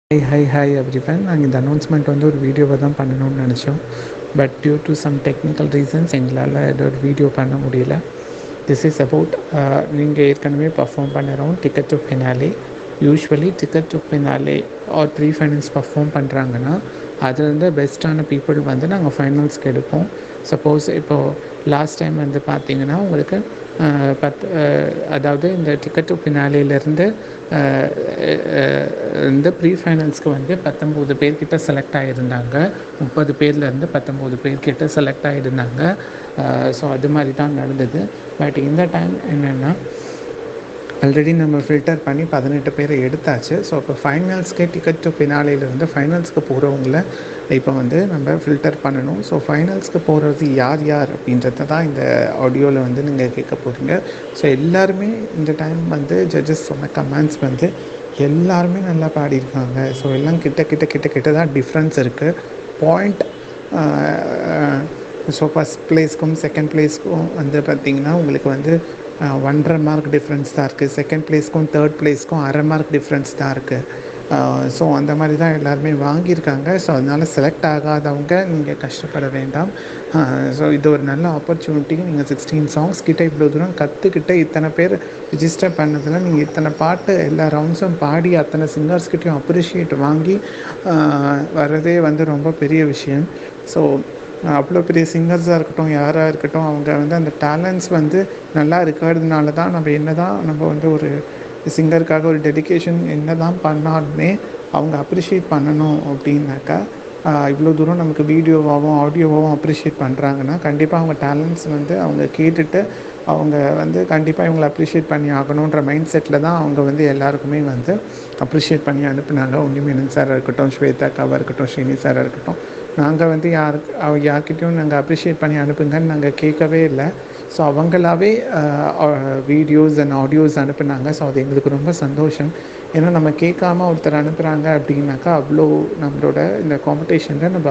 Hi everyone. நாங்கள் இந்த announcement வந்து ஒரு வீடியோவை தான் பண்ணணும்னு நினச்சோம். But due to some technical reasons எங்களால் இதை ஒரு வீடியோ பண்ண முடியல. திஸ் இஸ் அபவுட் நீங்கள் ஏற்கனவே பர்ஃபார்ம் பண்ணுறோம் ticket to finale. Usually ticket to finale or pre finals perform பண்ணுறாங்கன்னா அதுலேருந்து பெஸ்ட்டான பீப்புள் வந்து நாங்கள் ஃபைனல்ஸ்க்கு எடுப்போம். சப்போஸ் இப்போது லாஸ்ட் டைம் வந்து பார்த்திங்கன்னா உங்களுக்கு அதாவது இந்த டிக்கெட் டு ஃபினாலேருந்து இந்த ப்ரீ ஃபைனல்ஸ்க்கு வந்து 19 பேர்கிட்ட செலக்ட் ஆகியிருந்தாங்க. 30 பேர்லேருந்து 19 பேர்கிட்ட செலக்ட் ஆகியிருந்தாங்க. ஸோ அது மாதிரி தான் நடந்தது. பட் இந்த டைம் என்னென்னா ஆல்ரெடி நம்ம ஃபில்டர் பண்ணி 18 பேரை எடுத்தாச்சு. ஸோ இப்போ ஃபைனல்ஸ்க்கு டிக்கெட் டு ஃபினாலேருந்து ஃபைனல்ஸ்க்கு போகிறவங்கள இப்போ வந்து நம்ம ஃபில்டர் பண்ணணும். ஸோ ஃபைனல்ஸ்க்கு போகிறது யார் யார் அப்படின்றத தான் இந்த ஆடியோவில் வந்து நீங்கள் கேட்க போகிறீங்க. ஸோ எல்லாருமே இந்த டைம் வந்து ஜட்ஜஸ் சொன்ன கமெண்ட்ஸ் வந்து எல்லாருமே நல்லா பாடியிருக்காங்க. ஸோ எல்லாம் கிட்ட தான் டிஃப்ரென்ஸ் இருக்குது. பாயிண்ட் ஸோ ஃபஸ்ட் ப்ளேஸ்க்கும் செகண்ட் ப்ளேஸ்க்கும் வந்து பார்த்திங்கன்னா உங்களுக்கு வந்து 1.5 மார்க் டிஃப்ரென்ஸ் தான் இருக்குது. செகண்ட் ப்ளேஸ்க்கும் தேர்ட் ப்ளேஸ்க்கும் 1/2 மார்க் டிஃப்ரென்ஸ் தான் இருக்குது. ஸோ அந்த மாதிரி தான் எல்லாருமே வாங்கியிருக்காங்க. ஸோ அதனால் செலக்ட் ஆகாதவங்க நீங்கள் கஷ்டப்பட வேண்டாம். ஸோ இது ஒரு நல்ல ஆப்பர்ச்சுனிட்டி. நீங்கள் 16 சாங்ஸ் கிட்ட இவ்வளோ தூரம் கற்றுக்கிட்ட இத்தனை பேர் ரிஜிஸ்டர் பண்ணதில் நீங்கள் இத்தனை பாட்டு எல்லா ரவுண்ட்ஸும் பாடி அத்தனை சிங்கர்ஸ்கிட்டையும் அப்ரிஷியேட் வாங்கி வர்றதே வந்து ரொம்ப பெரிய விஷயம். ஸோ அவ்வளோ பெரிய சிங்கர்ஸாக இருக்கட்டும், யாராக இருக்கட்டும், அவங்க வந்து அந்த டேலண்ட்ஸ் வந்து நல்லா இருக்கிறதுனால தான் நம்ம வந்து ஒரு சிங்கருக்காக ஒரு டெடிக்கேஷன் என்ன தான் பண்ணாலுமே அவங்க அப்ரிஷியேட் பண்ணணும் அப்படின்னாக்கா இவ்வளோ தூரம் நமக்கு வீடியோவாகவும் ஆடியோவாகவும் அப்ரிஷியேட் பண்ணுறாங்கன்னா கண்டிப்பாக அவங்க டேலண்ட்ஸ் வந்து அவங்க கேட்டுட்டு அவங்க வந்து கண்டிப்பாக இவங்களை அப்ரிஷியேட் பண்ணி ஆகணுன்ற மைண்ட் செட்டில் தான் அவங்க வந்து எல்லாருக்குமே வந்து அப்ரிஷியேட் பண்ணி அனுப்புனாங்க. உன்னிமேனன் சாராக இருக்கட்டும், ஸ்வேதா அக்காவாக இருக்கட்டும், ஸ்ரீனி சாராக இருக்கட்டும். நாங்கள் வந்து யார்கிட்டையும் நாங்கள் அப்ரிஷியேட் பண்ணி அனுப்புங்கன்னு நாங்கள் கேட்கவே இல்லை. ஸோ அவங்களாவே வீடியோஸ் அண்ட் ஆடியோஸ் அனுப்புனாங்க. ஸோ அது எங்களுக்கு ரொம்ப சந்தோஷம். ஏன்னா நம்ம கேட்காம ஒருத்தர் அனுப்புகிறாங்க அப்படின்னாக்கா அவ்வளோ நம்மளோட இந்த காம்படிஷனில் நம்ம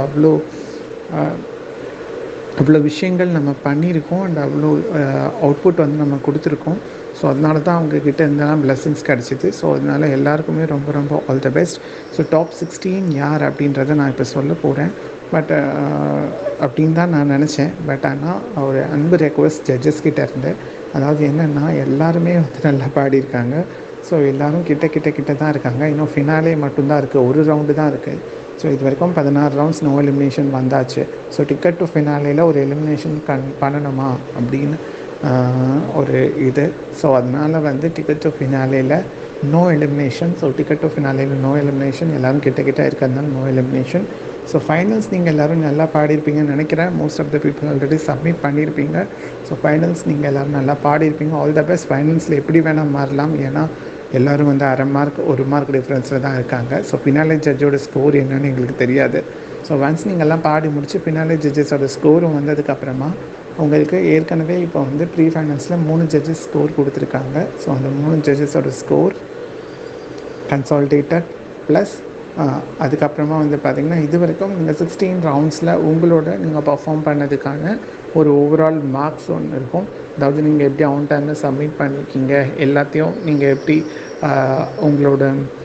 அவ்வளோ விஷயங்கள் நம்ம பண்ணியிருக்கோம் அண்ட் அவ்வளோ அவுட்புட் வந்து நம்ம கொடுத்துருக்கோம். ஸோ அதனால தான் அவங்கக்கிட்ட இருந்தெல்லாம் பிளெஸிங்ஸ் கிடச்சிது. ஸோ அதனால் எல்லாருக்குமே ரொம்ப ரொம்ப all the best. So top 16 யார் அப்படின்றத நான் இப்போ சொல்ல போகிறேன். பட் அப்படின்னு தான் நான் நினச்சேன். பட் ஆனால் ஒரு அன்பு ரெக்வஸ்ட் ஜட்ஜஸ் கிட்டே இருந்து, அதாவது என்னென்னா எல்லாருமே வந்து நல்லா பாடியிருக்காங்க. ஸோ எல்லோரும் கிட்ட தான் இருக்காங்க. இன்னும் ஃபினாலே மட்டும்தான் இருக்குது, ஒரு ரவுண்டு தான் இருக்குது. ஸோ இது வரைக்கும் 16 ரவுண்ட்ஸ் நோ எலிமினேஷன் வந்தாச்சு. ஸோ டிக்கெட் டு ஃபினாலேயில் ஒரு எலிமினேஷன் பண்ணணுமா அப்படின்னு ஒரு இது. ஸோ அதனால் வந்து டிக்கெட் டு ஃபினாலேயில் no elimination. So ticket to ஃபினாலேயில் நோ எலிமினேஷன். எல்லோரும் கிட்ட இருக்கிறதுனால நோ எலிமினேஷன். ஸோ ஃபைனல்ஸ் நீங்கள் எல்லோரும் நல்லா பாடியிருப்பீங்கன்னு நினைக்கிறேன். Most of the people already submit பண்ணியிருப்பீங்க. ஸோ ஃபைனல்ஸ் நீங்கள் எல்லோரும் நல்லா பாடியிருப்பீங்க. All the best. ஃபைனல்ஸில் எப்படி வேணால் மாறலாம். ஏன்னா எல்லோரும் வந்து 1/2 மார்க் 1 மார்க் டிஃப்ரென்ஸில் தான் இருக்காங்க. ஸோ ஃபினாலே ஜட்ஜோட ஸ்கோர் என்னன்னு எங்களுக்கு தெரியாது. ஸோ ஒன்ஸ் நீங்கள்லாம் பாடி முடிச்சு ஃபினாலே ஜட்ஜஸோட ஸ்கோரும் வந்ததுக்கப்புறமா உங்களுக்கு ஏற்கனவே இப்போ வந்து ப்ரீ ஃபைனல்ஸில் 3 ஜட்ஜஸ் ஸ்கோர் கொடுத்துருக்காங்க. ஸோ அந்த 3 ஜட்ஜஸோட ஸ்கோர் கன்சால்டேட்டட் ப்ளஸ் அதுக்கப்புறமா வந்து பார்த்திங்கன்னா இது வரைக்கும் நீங்கள் 16 ரவுண்ட்ஸில் உங்களோட நீங்கள் பர்ஃபார்ம் பண்ணதுக்கான ஒரு ஓவரால் மார்க்ஸ் ஒன்று இருக்கும். அதாவது நீங்கள் எப்படி ஆன் டைமில் சப்மிட் பண்ணியிருக்கீங்க, எல்லாத்தையும் நீங்கள் எப்படி உங்களோட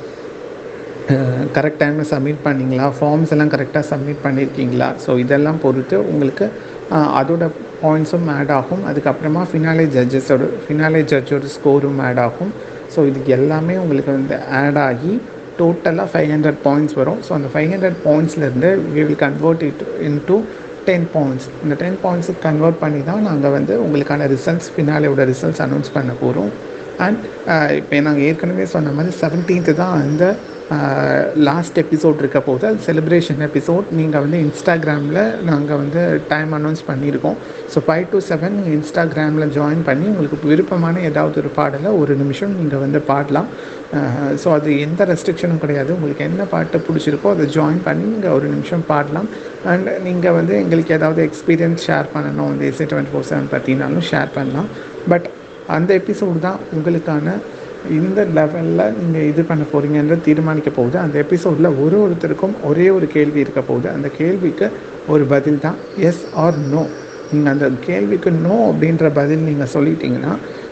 கரெக்ட் டைமில் சப்மிட் பண்ணிங்களா, ஃபார்ம்ஸ் எல்லாம் கரெக்டாக சப்மிட் பண்ணியிருக்கீங்களா. ஸோ இதெல்லாம் பொறுத்து உங்களுக்கு அதோட பாயிண்ட்ஸும் ஆட் ஆகும். அதுக்கப்புறமா ஃபினாலே ஜட்ஜோட ஸ்கோரும் ஆட் ஆகும். ஸோ இதுக்கு எல்லாமே உங்களுக்கு வந்து ஆட் ஆகி டோட்டலாக 500 பாயிண்ட்ஸ் வரும். ஸோ அந்த 500 பாயிண்ட்ஸ்லேருந்து we will convert it into 10 points. இந்த 10 பாயிண்ட்ஸுக்கு கன்வெர்ட் பண்ணி தான் நாங்கள் வந்து உங்களுக்கான ரிசல்ட்ஸ் ஃபினாலேயோட ரிசல்ட்ஸ் அனௌன்ஸ் பண்ண போகிறோம். அண்ட் இப்போ நாங்கள் ஏற்கனவே சொன்ன மாதிரி 17th தான் அந்த லாஸ்ட் எபிசோட் இருக்க போது. அது செலிப்ரேஷன் எபிசோட். நீங்கள் வந்து இன்ஸ்டாகிராமில் நாங்கள் வந்து டைம் அனௌன்ஸ் பண்ணியிருக்கோம். ஸோ 5 to 7 நீங்கள் இன்ஸ்டாகிராமில் ஜாயின் பண்ணி உங்களுக்கு விருப்பமான ஏதாவது ஒரு பாடலை 1 நிமிஷம் நீங்கள் வந்து பாடலாம். ஸோ அது எந்த ரெஸ்ட்ரிக்ஷனும் கிடையாது. உங்களுக்கு என்ன பாட்டு பிடிச்சிருக்கோ அதை ஜாயின் பண்ணி நீங்கள் 1 நிமிஷம் பாடலாம். அண்ட் நீங்கள் வந்து எங்களுக்கு ஏதாவது எக்ஸ்பீரியன்ஸ் ஷேர் பண்ணணும் இந்த இசை 24/7 பற்றினாலும் ஷேர் பண்ணலாம். பட் அந்த எபிசோடு தான் உங்களுக்கான இந்த லெவலில் நீங்கள் இது பண்ண போகிறீங்கன்ற தீர்மானிக்க போகுது. அந்த எபிசோடில் ஒருத்தருக்கும் ஒரே ஒரு கேள்வி இருக்க போகுது. அந்த கேள்விக்கு ஒரு பதில் தான் எஸ் ஆர் நோ. நீங்கள் அந்த கேள்விக்கு நோ அப்படின்ற பதில் நீங்கள் சொல்லிட்டீங்கன்னா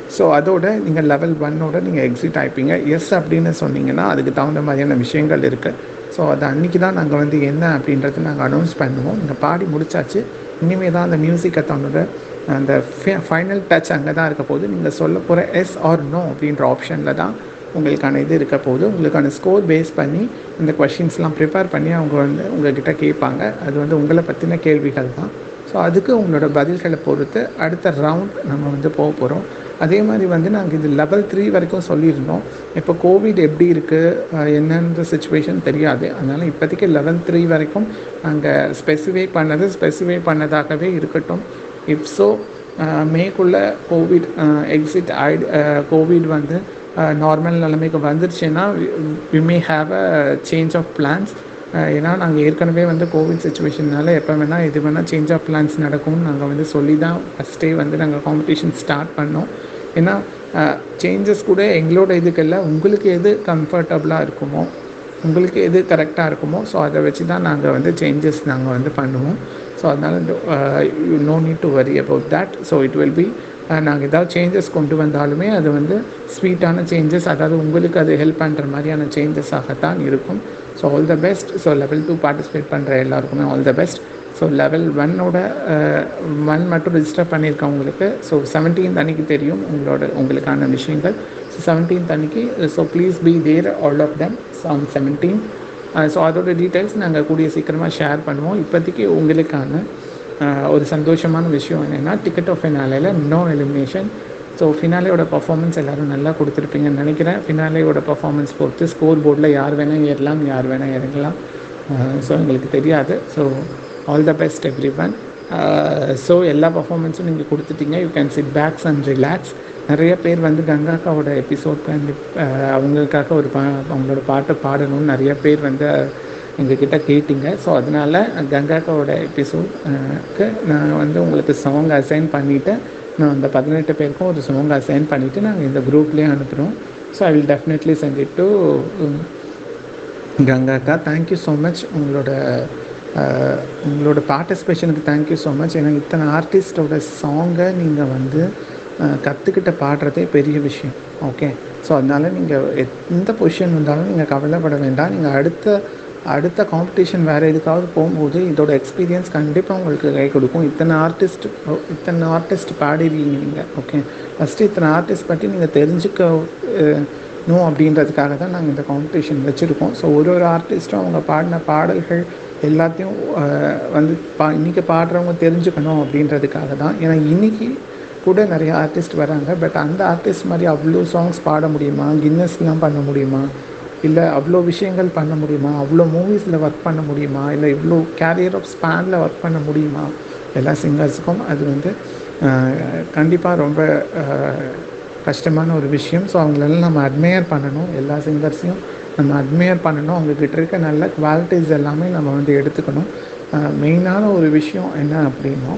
ஸோ அதோட நீங்கள் லெவல் 1ஓட நீங்கள் எக்ஸிட் ஆகிப்பீங்க. எஸ் அப்படின்னு சொன்னீங்கன்னா அதுக்கு தகுந்த மாதிரியான விஷயங்கள் இருக்குது. ஸோ அது அன்றைக்கி தான் நாங்கள் வந்து என்ன அப்படின்றத நாங்கள் அனௌன்ஸ் பண்ணுவோம். நீங்கள் பாடி முடிச்சாச்சு, இனிமேல் தான் அந்த மியூசிக்கை தன்னோட அந்த ஃபைனல் டச் அங்கே தான் இருக்க போகுது. நீங்கள் சொல்ல போகிற எஸ் ஆர் நோ அப்படின்ற ஆப்ஷனில் தான் உங்களுக்கான இது இருக்க போகுது. உங்களுக்கான ஸ்கோர் பேஸ் பண்ணி இந்த கொஷின்ஸ்லாம் ப்ரிப்பேர் பண்ணி அவங்க வந்து உங்கள்கிட்ட கேட்பாங்க. அது வந்து உங்களை பற்றின கேள்விகள் தான். ஸோ அதுக்கு உங்களோட பதில்களை பொறுத்து அடுத்த ரவுண்ட் நம்ம வந்து போக போகிறோம். அதே மாதிரி வந்து நாங்கள் இது லெவல் 3 வரைக்கும் சொல்லியிருந்தோம். இப்போ கோவிட் எப்படி இருக்குது என்னன்ற சுச்சுவேஷன் தெரியாது. அதனால் இப்போதைக்கு லெவல் 3 வரைக்கும் நாங்கள் ஸ்பெசிஃபை பண்ணதாகவே இருக்கட்டும். இஃப் ஸோ மேக்குள்ளே கோவிட் எக்ஸிட் கோவிட் வந்து நார்மல் நிலைமைக்கு வந்துருச்சுன்னா we may have a change of plans. ஏன்னா நாங்கள் ஏற்கனவே வந்து கோவிட் சுச்சுவேஷனால் எப்போ வேணால் எது வேணால் சேஞ்ச் ஆஃப் பிளான்ஸ் நடக்கும்னு நாங்கள் வந்து சொல்லி தான் ஃபஸ்ட்டே வந்து நாங்கள் காம்படிஷன் ஸ்டார்ட் பண்ணோம். ஏன்னா சேஞ்சஸ் கூட எங்களோட இதுக்கெல்லாம் உங்களுக்கு எது கம்ஃபர்டபுளாக இருக்குமோ, உங்களுக்கு எது கரெக்டாக இருக்குமோ, ஸோ அதை வச்சு தான் நாங்கள் வந்து சேஞ்சஸ் நாங்கள் வந்து பண்ணுவோம். ஸோ அதனால் you no need to worry about that. So it will be நாங்கள் ஏதாவது சேஞ்சஸ் கொண்டு வந்தாலுமே அது வந்து ஸ்வீட்டான சேஞ்சஸ், அதாவது உங்களுக்கு அது ஹெல்ப் பண்ணுற மாதிரியான சேஞ்சஸாகத்தான் இருக்கும். So all the best. So level 2 participate பண்ணுற எல்லாருக்குமே all the best. So level 1ஓட 1 மட்டும் ரிஜிஸ்டர் பண்ணியிருக்கவங்களுக்கு ஸோ 17th அன்றைக்கி தெரியும் உங்களுக்கான விஷயங்கள். ஸோ 17th அன்றைக்கி so please be there all of them on 17th. So அதோட டீட்டெயில்ஸ் நாங்கள் கூடிய சீக்கிரமாக ஷேர் பண்ணுவோம். இப்போதைக்கு உங்களுக்கான ஒரு சந்தோஷமான விஷயம் என்னென்னா டிக்கெட் ஆஃப் ஃபினாலேயில் நோ எலிமினேஷன். ஸோ ஃபினாலேயோட பர்ஃபார்மன்ஸ் எல்லோரும் நல்லா கொடுத்துருப்பீங்கன்னு நினைக்கிறேன். ஃபினாலேயோட பர்ஃபார்மன்ஸ் பொறுத்து ஸ்கோர் போர்டில் யார் வேணால் ஏறலாம், யார் வேணால் இறங்கலாம். ஸோ எங்களுக்கு தெரியாது. So all the best every one. So எல்லா பர்ஃபார்மன்ஸும் நீங்கள் கொடுத்துட்டீங்க. You can sit backs and relax. நிறைய பேர் வந்து கங்காக்காவோட எபிசோட் அவங்களுக்காக அவங்களோட பாட்டை பாடணும்னு நிறைய பேர் வந்து எங்ககிட்ட கேட்டிங்க. ஸோ அதனால் கங்காக்காவோட எபிசோடுக்கு நான் வந்து உங்களுக்கு சாங் அசைன் பண்ணிவிட்டு நான் அந்த 18 பேருக்கும் ஒரு சாங் அசைன் பண்ணிவிட்டு நாங்கள் இந்த குரூப்லேயே அனுப்புகிறோம். So I will definitely send it to கங்காக்கா. Thank you so much. உங்களோட பார்ட்டிசிபேஷனுக்கு தேங்க்யூ ஸோ மச். ஏன்னா இத்தனை ஆர்டிஸ்டோட சாங்கை நீங்கள் வந்து கற்றுக்கிட்ட பாடுறதே பெரிய விஷயம். ஓகே. ஸோ அதனால் நீங்கள் எந்த பொசிஷன் வந்தாலும் நீங்கள் கவலைப்பட வேண்டாம். நீங்கள் அடுத்த காம்படிஷன் வேறு எதுக்காவது போகும்போது இதோட எக்ஸ்பீரியன்ஸ் கண்டிப்பாக உங்களுக்கு கை கொடுக்கும். இத்தனை ஆர்டிஸ்ட் பாடிடுவீங்க நீங்கள். ஓகே. ஃபஸ்ட்டு இத்தனை ஆர்டிஸ்ட் பற்றி நீங்கள் தெரிஞ்சுக்கணும் அப்படின்றதுக்காக தான் நாங்கள் இந்த காம்படிஷன் வச்சுருக்கோம். ஸோ ஒரு ஆர்டிஸ்ட்டும் அவங்க பாடின பாடல்கள் எல்லாத்தையும் வந்து இன்றைக்கி பாடுறவங்க தெரிஞ்சுக்கணும் அப்படின்றதுக்காக தான். ஏன்னா இன்றைக்கி கூட நிறைய ஆர்டிஸ்ட் வராங்க. பட் அந்த ஆர்டிஸ்ட் மாதிரி அவ்வளோ சாங்ஸ் பாட முடியுமா, கின்னஸ்லாம் பண்ண முடியுமா, இல்லை அவ்வளோ விஷயங்கள் பண்ண முடியுமா, அவ்வளோ மூவிஸில் ஒர்க் பண்ண முடியுமா, இல்லை இவ்வளோ கேரியர் ஆஃப் ஸ்பேனில் ஒர்க் பண்ண முடியுமா? எல்லா சிங்கர்ஸுக்கும் அது வந்து கண்டிப்பாக ரொம்ப கஷ்டமான ஒரு விஷயம். ஸோ அவங்களெல்லாம் நம்ம அட்மையர் பண்ணணும். எல்லா சிங்கர்ஸையும் நம்ம அட்மையர் பண்ணணும். அவங்கக்கிட்ட இருக்க நல்ல குவாலிட்டிஸ் எல்லாமே நம்ம வந்து எடுத்துக்கணும். மெயினான ஒரு விஷயம் என்ன அப்படின்னா,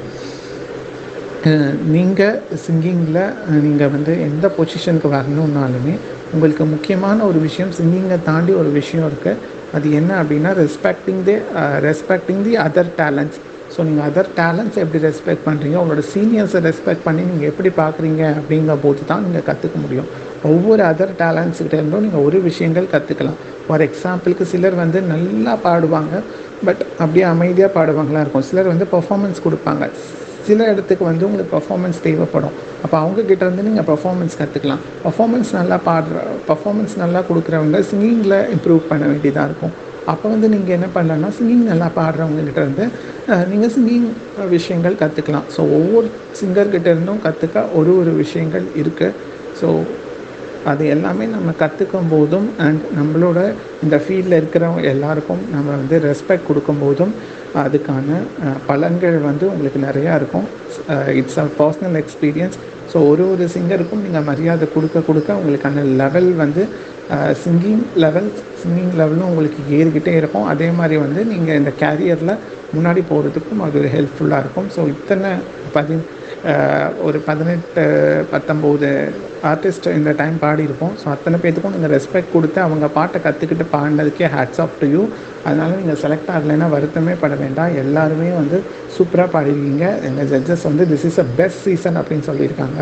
நீங்கள் சிங்கிங்கில் நீங்கள் வந்து எந்த பொசிஷனுக்கு வரணுன்னாலுமே உங்களுக்கு முக்கியமான ஒரு விஷயம், சிங்கிங்கை தாண்டி ஒரு விஷயம் இருக்குது. அது என்ன அப்படின்னா respecting the other talents. So நீங்கள் அதர் டேலண்ட்ஸ் எப்படி ரெஸ்பெக்ட் பண்ணுறீங்க, உங்களோட சீனியர்ஸை ரெஸ்பெக்ட் பண்ணி நீங்கள் எப்படி பார்க்குறீங்க அப்படிங்கிற போது தான் நீங்கள் கற்றுக்க முடியும். ஒவ்வொரு அதர் டேலண்ட்ஸ்கிட்ட இருந்தும் நீங்கள் ஒரு விஷயங்கள் கற்றுக்கலாம். ஃபார் எக்ஸாம்பிளுக்கு சிலர் வந்து நல்லா பாடுவாங்க, பட் அப்படியே அமைதியாக பாடுவாங்களாக இருக்கும். சிலர் வந்து பர்ஃபார்மன்ஸ் கொடுப்பாங்க. சில இடத்துக்கு வந்து உங்களுக்கு பர்ஃபார்மன்ஸ் தேவைப்படும். அப்போ அவங்கக்கிட்ட இருந்து நீங்கள் பர்ஃபார்மன்ஸ் கற்றுக்கலாம். பர்ஃபார்மன்ஸ் நல்லா கொடுக்குறவங்க சிங்கிங்கில் இம்ப்ரூவ் பண்ண வேண்டியதாக இருக்கும். அப்போ வந்து நீங்கள் என்ன பண்ணலான்னா, சிங்கிங் நல்லா பாடுறவங்ககிட்ட இருந்து நீங்கள் சிங்கிங் விஷயங்கள் கற்றுக்கலாம். ஸோ ஒவ்வொரு சிங்கர்கிட்ட இருந்தும் கற்றுக்க ஒரு விஷயங்கள் இருக்குது. ஸோ அது எல்லாமே நம்ம கற்றுக்கும் போதும் அண்ட் நம்மளோட இந்த ஃபீல்டில் இருக்கிறவங்க எல்லாருக்கும் நம்ம வந்து ரெஸ்பெக்ட் கொடுக்கும் போதும் அதுக்கான பலன்கள் வந்து உங்களுக்கு நிறையா இருக்கும். It's a personal experience. So ஒரு சிங்கருக்கும் நீங்கள் மரியாதை கொடுக்க உங்களுக்கான லெவல் வந்து சிங்கிங் லெவலும் உங்களுக்கு ஏறிக்கிட்டே இருக்கும். அதே மாதிரி வந்து நீங்கள் இந்த கேரியரில் முன்னாடி போகிறதுக்கும் அது ஹெல்ப்ஃபுல்லாக இருக்கும். ஸோ இத்தனை ஒரு 18-19 ஆர்டிஸ்ட் இந்த டைம் பாடியிருப்போம். ஸோ அத்தனை பேத்துக்கும் நீங்கள் ரெஸ்பெக்ட் கொடுத்து அவங்க பாட்டை கற்றுக்கிட்டு பாடினதுக்கே ஹேட்ஸ் ஆஃப் டு யூ. அதனால் நீங்கள் செலக்ட் ஆகலைன்னா வருத்தமே பட வேண்டாம். எல்லாருமே வந்து சூப்பராக பாடிருக்கீங்க. எங்கள் ஜட்ஜஸ் வந்து this is a best season அப்படின்னு சொல்லியிருக்காங்க.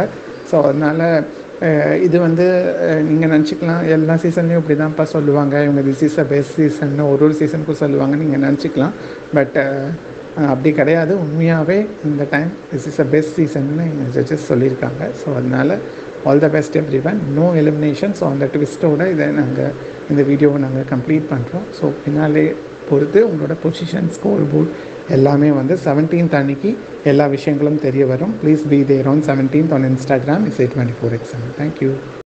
ஸோ அதனால் இது வந்து நீங்கள் நினச்சிக்கலாம் எல்லா சீசன்லேயும் இப்படி தான்ப்பா சொல்லுவாங்க, இவங்க திஸ் இஸ் அ பெஸ்ட் சீசன்னு ஒரு சீசனுக்கும் சொல்லுவாங்கன்னு நீங்கள் நினச்சிக்கலாம். பட் அப்படி கிடையாது. உண்மையாகவே இந்த time this is a best சீசன்னு எங்கள் ஜட்ஜஸ் சொல்லியிருக்காங்க. ஸோ அதனால் all the best everyone. No elimination. So அந்த ட்விஸ்ட்டோட இதை நாங்கள் இந்த வீடியோவை நாங்கள் கம்ப்ளீட் பண்ணுறோம். ஸோ பின்னாலே பொறுத்து உங்களோட பொசிஷன், ஸ்கோர் போர்ட் எல்லாமே வந்து 17th அன்னைக்கு எல்லா விஷயங்களும் தெரிய வரும். Please be there on 17th on Instagram. It's 824XM. Thank you.